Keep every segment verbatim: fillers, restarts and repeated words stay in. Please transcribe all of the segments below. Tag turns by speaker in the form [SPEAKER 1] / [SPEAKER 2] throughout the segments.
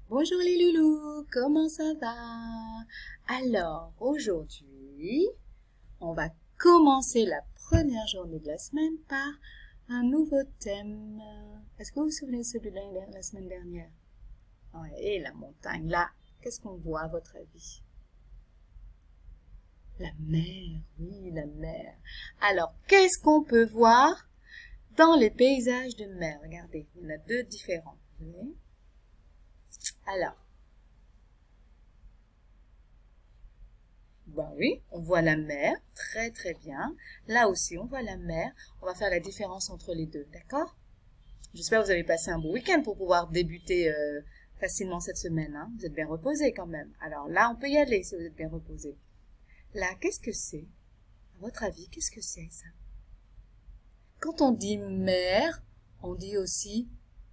[SPEAKER 1] Bonjour les loulous, comment ça va? Alors, aujourd'hui, on va commencer la première journée de la semaine par un nouveau thème. Est-ce que vous vous souvenez de celui-là la semaine dernière? Ouais, et la montagne, là, qu'est-ce qu'on voit à votre avis? La mer, oui, la mer. Alors, qu'est-ce qu'on peut voir dans les paysages de mer? Regardez, il y en a deux différents. Vous voyez? Alors, ben oui, on voit la mer, très très bien. Là aussi, on voit la mer. On va faire la différence entre les deux, d'accord? J'espère que vous avez passé un bon week-end pour pouvoir débuter euh, facilement cette semaine. Hein? Vous êtes bien reposés quand même. Alors là, on peut y aller si vous êtes bien reposés. Là, qu'est-ce que c'est? À votre avis, qu'est-ce que c'est ça? Quand on dit mer, on dit aussi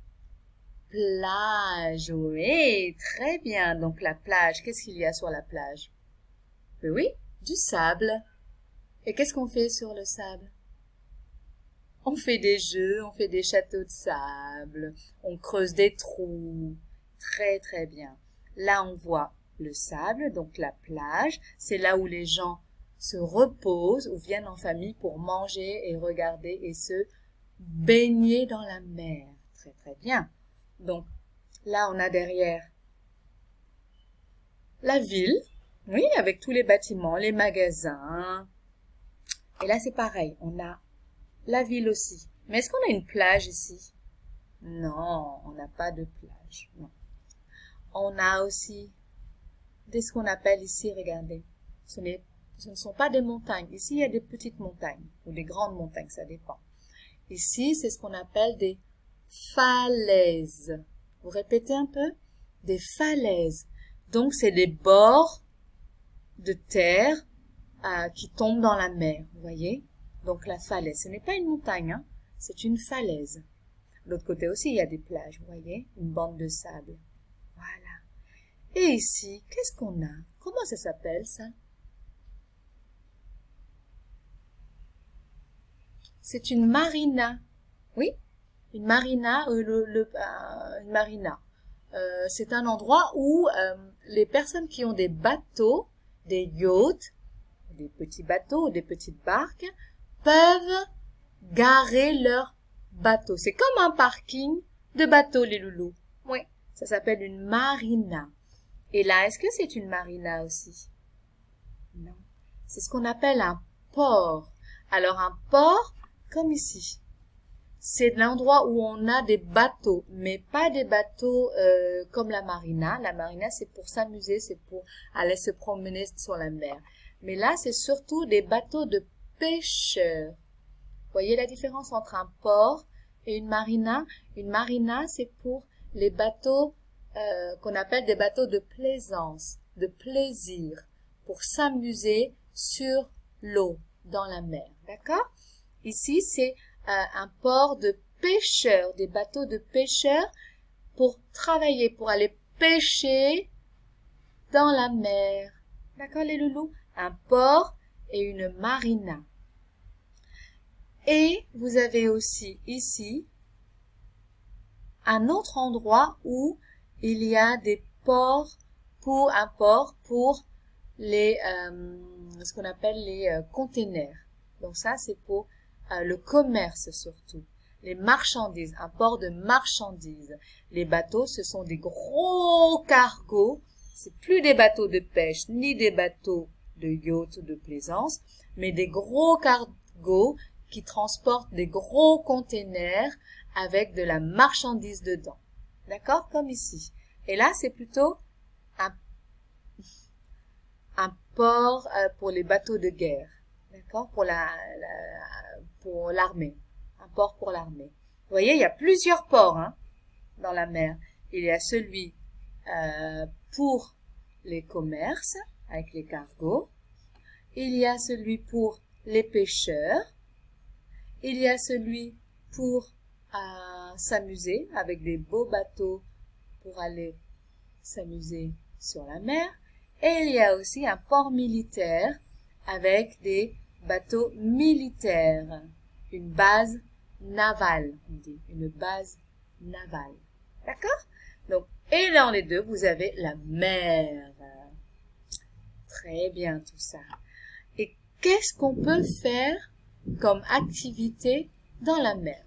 [SPEAKER 1] plage. Oui, très bien. Donc la plage, qu'est-ce qu'il y a sur la plage? Ben oui, du sable. Et qu'est-ce qu'on fait sur le sable? On fait des jeux, on fait des châteaux de sable, on creuse des trous. Très très bien. Là, on voit le sable, donc la plage. C'est là où les gens se reposent ou viennent en famille pour manger et regarder et se baigner dans la mer. Très très bien. Donc, là, on a derrière la ville. Oui, avec tous les bâtiments, les magasins. Et là, c'est pareil. On a la ville aussi. Mais est-ce qu'on a une plage ici? Non, on n'a pas de plage. Non. On a aussi des, ce qu'on appelle ici, regardez. Ce, n'est, ce ne sont pas des montagnes. Ici, il y a des petites montagnes ou des grandes montagnes, ça dépend. Ici, c'est ce qu'on appelle des falaises. Vous répétez un peu? Des falaises. Donc, c'est des bords de terre euh, qui tombent dans la mer, vous voyez? Donc, la falaise, ce n'est pas une montagne, hein? C'est une falaise. De l'autre côté aussi, il y a des plages, vous voyez? Une bande de sable. Voilà. Et ici, qu'est-ce qu'on a? Comment ça s'appelle, ça? C'est une marina. Oui? Une marina, euh, le, le, euh, une marina. Euh, c'est un endroit où euh, les personnes qui ont des bateaux, des yachts, des petits bateaux, des petites barques, peuvent garer leurs bateaux. C'est comme un parking de bateaux, les loulous. Oui, ça s'appelle une marina. Et là, est-ce que c'est une marina aussi? Non. C'est ce qu'on appelle un port. Alors, un port, comme ici. C'est l'endroit où on a des bateaux, mais pas des bateaux euh, comme la marina. La marina, c'est pour s'amuser, c'est pour aller se promener sur la mer. Mais là, c'est surtout des bateaux de pêcheurs. Voyez la différence entre un port et une marina? Une marina, c'est pour les bateaux euh, qu'on appelle des bateaux de plaisance, de plaisir, pour s'amuser sur l'eau, dans la mer. D'accord? Ici, c'est euh, un port de pêcheurs, des bateaux de pêcheurs pour travailler, pour aller pêcher dans la mer. D'accord, les loulous? Un port et une marina. Et vous avez aussi ici un autre endroit où il y a des ports pour un port pour les euh, ce qu'on appelle les euh, containers. Donc ça c'est pour euh, le commerce surtout. Les marchandises, un port de marchandises. Les bateaux, ce sont des gros cargos. C'est plus des bateaux de pêche ni des bateaux de yacht ou de plaisance, mais des gros cargos qui transportent des gros containers avec de la marchandise dedans. D'accord? Comme ici. Et là, c'est plutôt un, un port euh, pour les bateaux de guerre. D'accord? Pour la, la pour l'armée. Un port pour l'armée. Vous voyez, il y a plusieurs ports hein, dans la mer. Il y a celui euh, pour les commerces, avec les cargos. Il y a celui pour les pêcheurs. Il y a celui pour euh, s'amuser avec des beaux bateaux pour aller s'amuser sur la mer. Et il y a aussi un port militaire avec des bateaux militaires. Une base navale, on dit. Une base navale. D'accord? Donc, Et dans les deux, vous avez la mer. Très bien tout ça. Et qu'est-ce qu'on peut faire comme activité dans la mer?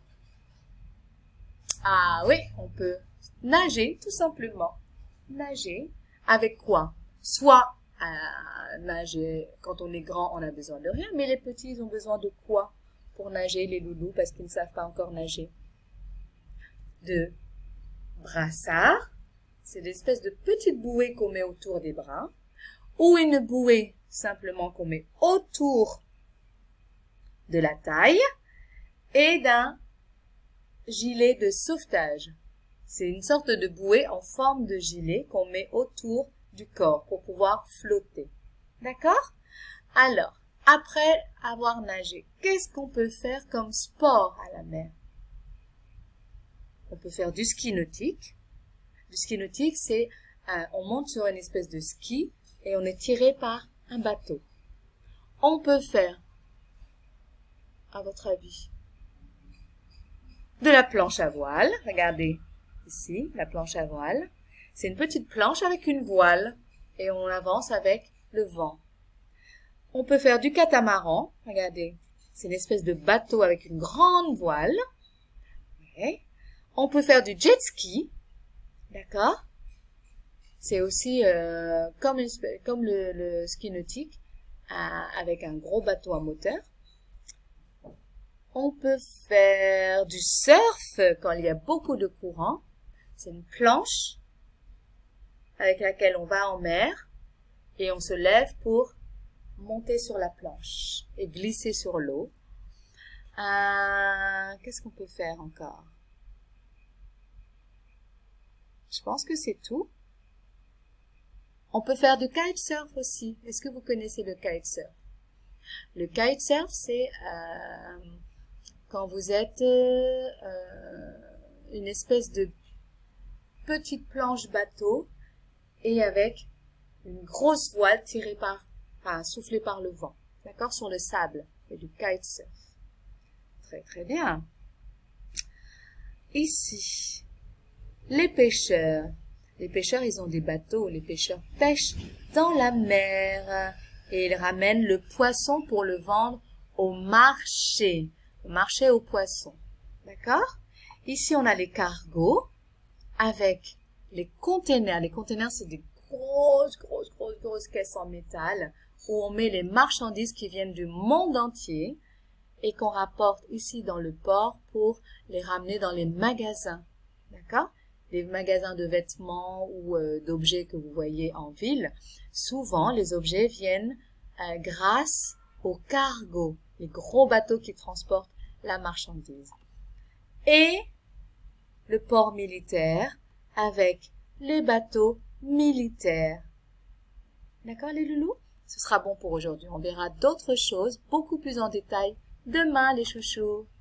[SPEAKER 1] Ah oui, on peut nager tout simplement. Nager avec quoi? Soit euh, nager, quand on est grand, on a besoin de rien, mais les petits, ils ont besoin de quoi pour nager, les loulous, parce qu'ils ne savent pas encore nager? De brassard, c'est l'espèce de petite bouée qu'on met autour des bras, ou une bouée simplement qu'on met autour de la taille, et d'un gilet de sauvetage. C'est une sorte de bouée en forme de gilet qu'on met autour du corps pour pouvoir flotter. D'accord? Alors, après avoir nagé, qu'est-ce qu'on peut faire comme sport à la mer? On peut faire du ski nautique. Du ski nautique, c'est euh, on monte sur une espèce de ski et on est tiré par un bateau. On peut faire, à votre avis, de la planche à voile. Regardez ici, la planche à voile. C'est une petite planche avec une voile et on avance avec le vent. On peut faire du catamaran. Regardez, c'est une espèce de bateau avec une grande voile. Okay. On peut faire du jet ski. D'accord? C'est aussi euh, comme, une, comme le, le ski nautique euh, avec un gros bateau à moteur. On peut faire du surf quand il y a beaucoup de courant. C'est une planche avec laquelle on va en mer et on se lève pour monter sur la planche et glisser sur l'eau. Euh, qu'est-ce qu'on peut faire encore? Je pense que c'est tout. On peut faire du kitesurf aussi. Est-ce que vous connaissez le kitesurf? Le kitesurf, c'est euh, quand vous êtes euh, une espèce de petite planche bateau et avec une grosse voile tirée par, enfin, soufflée par le vent. D'accord? Sur le sable. C'est du kitesurf. Très, très bien. Ici, les pêcheurs. Les pêcheurs, ils ont des bateaux. Les pêcheurs pêchent dans la mer et ils ramènent le poisson pour le vendre au marché. Au marché aux poissons. D'accord? Ici, on a les cargos avec les containers. Les containers, c'est des grosses, grosses, grosses, grosses caisses en métal où on met les marchandises qui viennent du monde entier et qu'on rapporte ici dans le port pour les ramener dans les magasins. D'accord? Les magasins de vêtements ou euh, d'objets que vous voyez en ville, souvent les objets viennent euh, grâce aux cargos, les gros bateaux qui transportent la marchandise. Et le port militaire avec les bateaux militaires. D'accord les loulous? Ce sera bon pour aujourd'hui. On verra d'autres choses beaucoup plus en détail demain les chouchous.